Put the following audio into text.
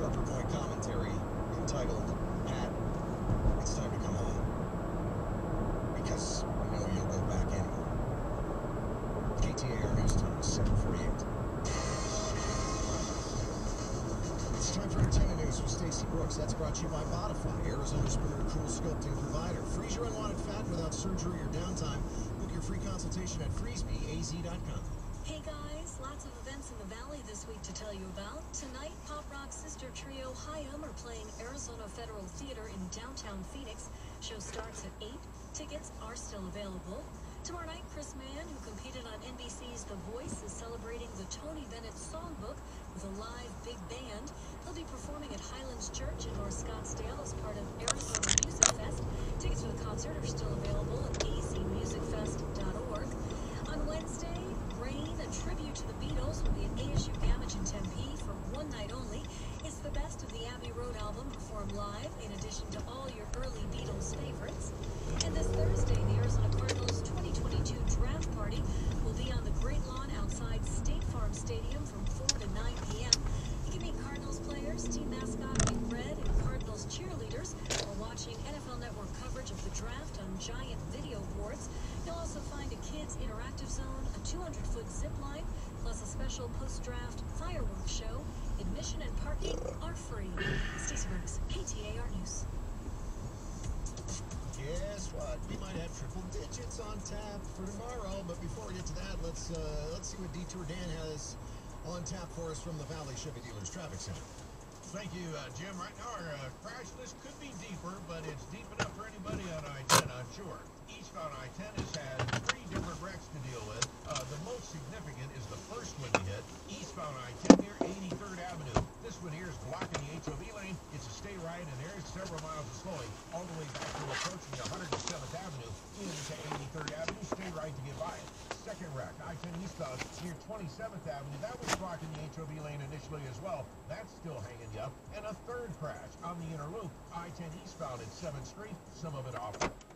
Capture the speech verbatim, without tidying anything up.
Harper Point commentary entitled, Pat, it's time to come home. Because we know you'll go back anyway. K T A R News Time, seven forty-eight. It's time for entertainment news with Stacey Brooks. That's brought to you by Bodify, Arizona's premier cool sculpting provider. Freeze your unwanted fat without surgery or downtime. Book your free consultation at freeze me a z dot com. Hey guys, lots of events in the Valley this week to tell you about. Tonight, pop rock sister trio Haim are playing Arizona Federal Theater in downtown Phoenix. Show starts at eight. Tickets are still available. Tomorrow night, Chris Mann, who competed on N B C's The Voice, is celebrating the Tony Bennett Songbook with a live big band. He'll be performing at Highlands Church in North Scottsdale as part of Arizona Music Fest. Tickets for the concert are still available at a z music fest dot org. On Wednesday, Rain, a tribute to the Beatles, will be at A S U Gamage in Tempe for one night only. It's the best of the Abbey Road album performed live, in addition to all your early Beatles favorites. And this Thursday, the Arizona Cardinals twenty twenty-two Draft Party will be on the Great Lawn outside State Farm Stadium from four to nine p m You can meet Cardinals players, team mascot Big Red, and Cardinals cheerleaders while watching N F L Network coverage of the draft on giant video boards. You'll also find a kids' interactive zone, a two hundred foot zip line, plus a special post-draft fireworks show. Admission and parking are free. Stacey Brooks, K T A R News. Guess what? We might have triple digits on tap for tomorrow, but before we get to that, let's uh, let's see what Detour Dan has on tap for us from the Valley Chevy Dealers Traffic Center. Thank you, uh, Jim. Right now, our uh, crash list could be deeper, but it's deep enough for anybody on I ten, I'm sure. Eastbound I ten has had three different wrecks to deal with. Uh, the most significant is the first one you hit, eastbound I ten near eighty-third Avenue. This one here is blocking the H O V lane. It's a stay right, and there is several miles of slowing all the way back to approaching one hundred seventh Avenue into eighty-third Avenue. Stay right to get by it. Second wreck, I ten eastbound near twenty-seventh Avenue. That was blocking the H O V lane initially as well. That's still hanging you up. And a third crash on the inner loop, I ten eastbound at seventh Street, some of it off.